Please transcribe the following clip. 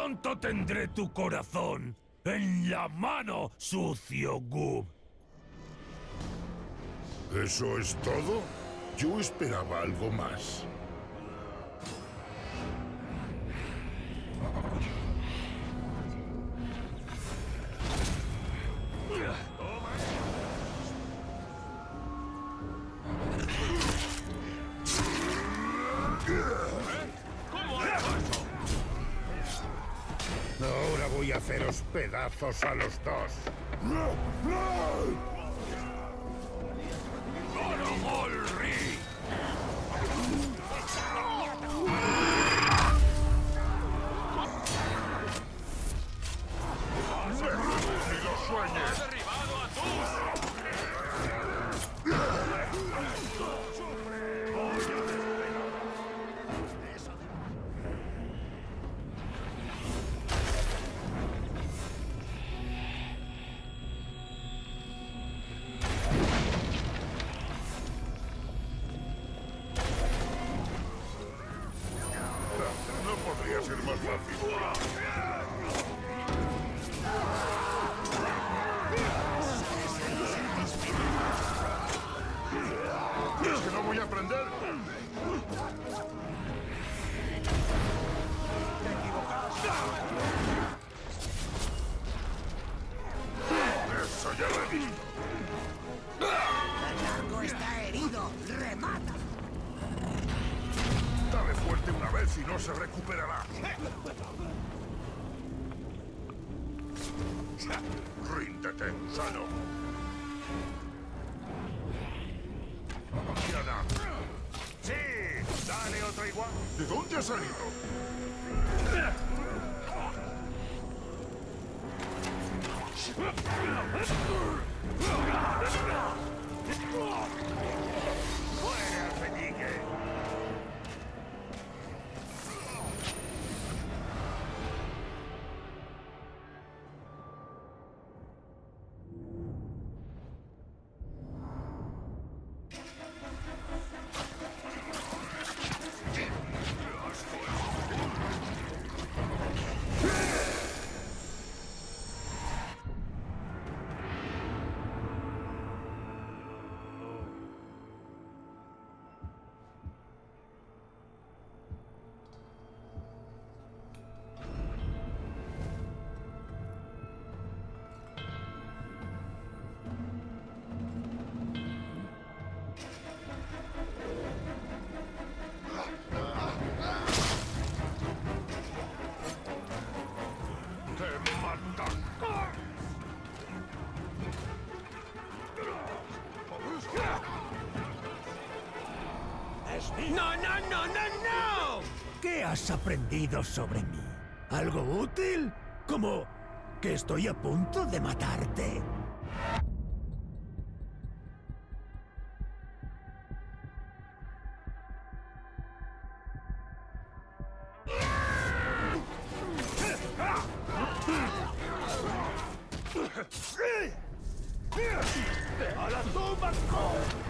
Pronto tendré tu corazón en la mano, sucio Goob. ¿Eso es todo? Yo esperaba algo más. Ahora voy a haceros pedazos a los dos. No podría ser más fácil. ¿Es que no voy a aprender? Eso ya lo he visto. El largo está herido. ¡Remata! Dale fuerte una vez y no se recuperará. Ríndete, gusano. Diana. ¡Sí! ¡Dale otro igual! ¿De dónde ha salido? ¡Fuera, alfeñique! ¡No, no, no, no, no! ¿Qué has aprendido sobre mí? ¿Algo útil? ¿Como que estoy a punto de matarte? ¡A la tumba!